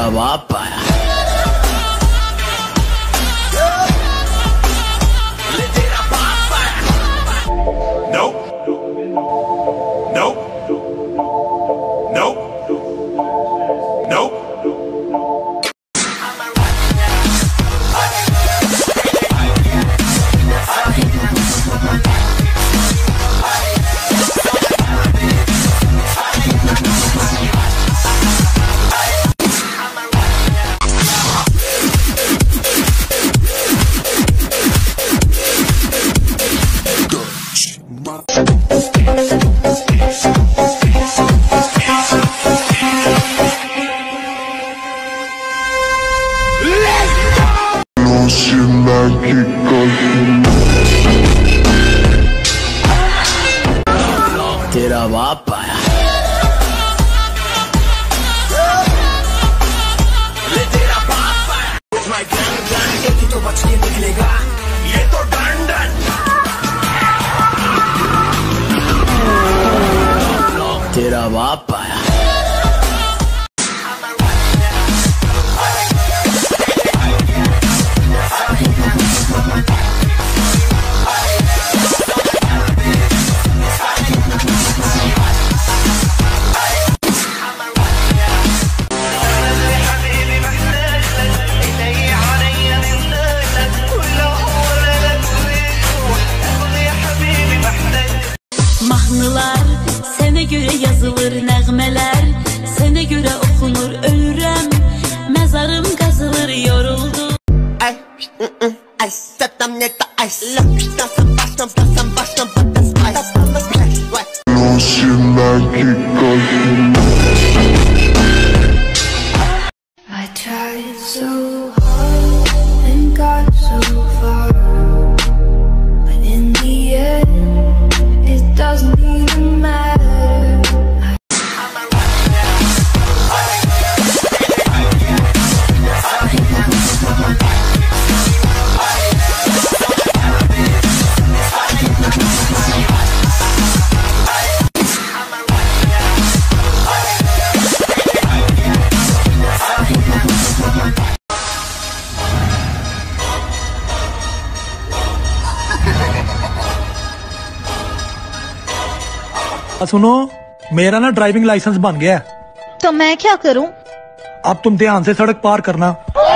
तेरा बाप आया। Nope. Nope. Nope. Nope. तेरा बाप आया। तेरा बाप आया। तो बच के निकलेगा ये तो डंडन। तेरा बाप आया। Mahnılar sene göre yazılır, nəğmələr sene göre okunur, ölürəm, mezarım kazılır, yoruldu. Ay, ay, satam neta, ay, baştan but that's I tried so hard and got so far, but in the end it doesn't even matter. सुनो, मेरा ना driving licence बन गया है। तो मैं क्या करूं? अब तुम ध्यान से सड़क पार करना।